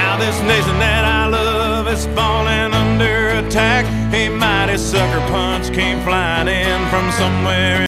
Now this nation that I love is falling under attack. A mighty sucker punch came flying in from somewhere